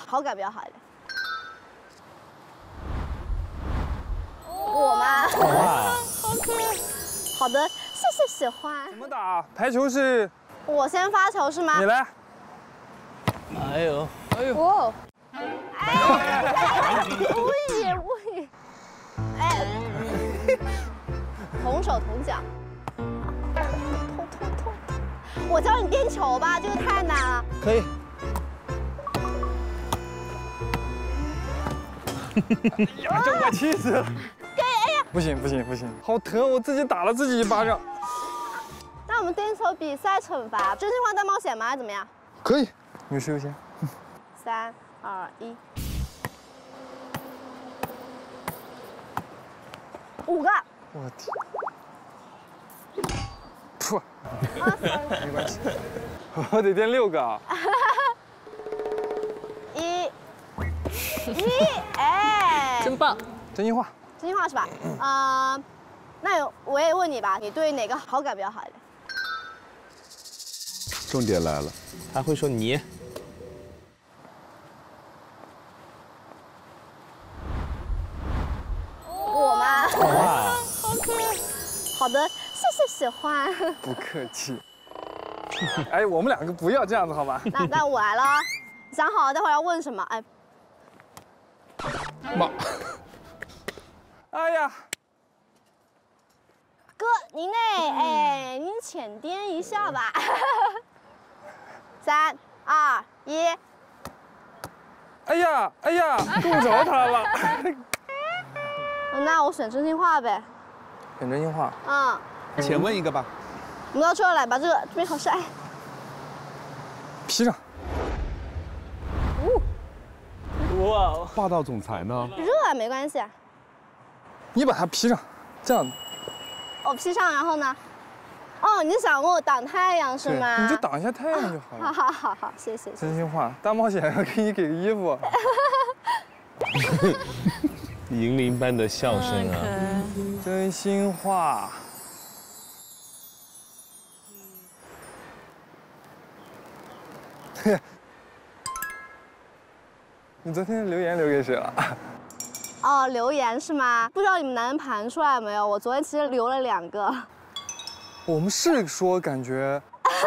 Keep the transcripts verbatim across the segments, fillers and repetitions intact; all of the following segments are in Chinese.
好感比较好一点？我吗？ 哇， 好可爱。好的，谢谢喜欢。 怎么打？排球是？ 我先发球是吗？ 你来。 哎呦， 哎呦。哦。哎，无语无语。哎。同手同脚。痛痛痛！我教你颠球吧，这个太难了。 可以。 哎呀，这我气死了！ 哎呀！ 不行不行不行，好疼！我自己打了自己一巴掌。 那我们颠球比赛惩罚，真心话大冒险吗？还是怎么样？ 可以，女士优先。 三二一，五个。 我天！噗！没关系，我得颠六个啊。 一，一，哎， 真棒！ 真心话。 真心话是吧？嗯，那我也问你吧，你对哪个好感比较好一点？ 重点来了， 他会说你。 我吗？ 哇， 好可爱。好的，谢谢喜欢。 不客气。哎，我们两个不要这样子好吗？ 那那我来了，想好了待会儿要问什么？哎， 妈！哎呀， 哥，您呢？哎，您浅颠一下吧。三二一。 哎呀，哎呀，够着他了。 那我选真心话呗。 选真心话。 嗯。 请问一个吧。 我们到这儿来，把这个这边好晒。 披上。 哇， 霸道总裁呢？ 热啊，没关系。 你把它披上，这样。 我披上，然后呢？哦，你是想给我挡太阳是吗？ 你就挡一下太阳就好了。 好好好好，谢谢。 真心话，大冒险要给你给个衣服。 银铃般的笑声啊！ 真心话。你昨天留言留给谁了？ 哦，留言是吗？不知道你们男人盘出来没有？我昨天其实留了两个。 我们是说感觉。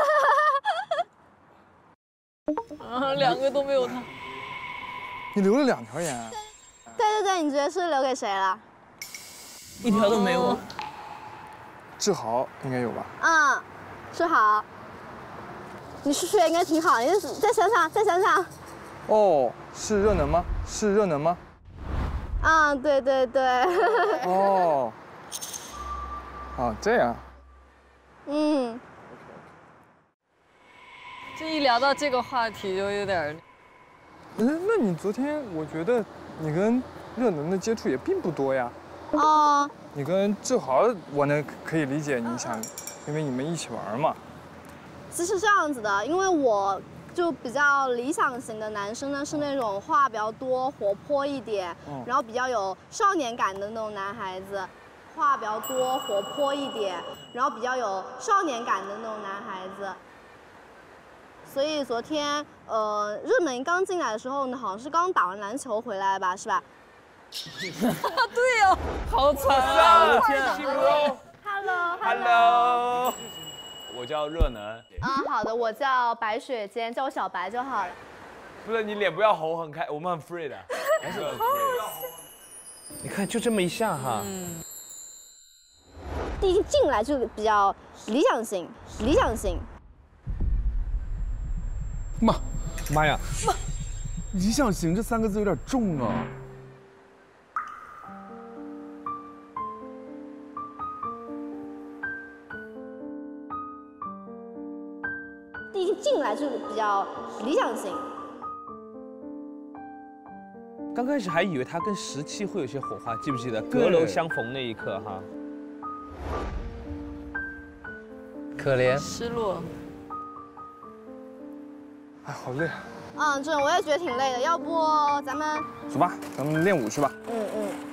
啊，两个都没有他。 你留了两条言。 对对对，你觉得是留给谁了？ 一条都没有。 志豪应该有吧？ 嗯，志豪，你数学应该挺好，你再想想，再想想。 哦，是热能吗？是热能吗？ 嗯，对对对。 哦。哦，这样。 嗯。 这一聊到这个话题就有点。 嗯，那你昨天我觉得你跟热能的接触也并不多呀。 哦。 你跟志豪，我呢可以理解你想，因为你们一起玩嘛。 其实这样子的，因为我就比较理想型的男生呢，是那种话比较多、活泼一点， 嗯、 然后比较有少年感的那种男孩子。话比较多、活泼一点，然后比较有少年感的那种男孩子。所以昨天，呃，热门刚进来的时候呢，好像是刚打完篮球回来吧，是吧？ 对呀、哦，好惨啊！ 我的天 ！Hello，Hello， 我叫热能。 啊，好的，我叫白雪间，叫我小白就好了。 不是你脸不要红，很开，我们很 free 的。还是很 free。你看，就这么一下哈。嗯。 第一进来就比较理想型，理想型。 妈，妈呀！妈，理想型这三个字有点重啊。 第一进来就比较理想型。 刚开始还以为他跟十七会有些火花，记不记得阁楼相逢那一刻哈？ 可怜，失落。 哎，好累。 嗯，这我也觉得挺累的，要不咱们走吧，咱们练舞去吧。 嗯嗯。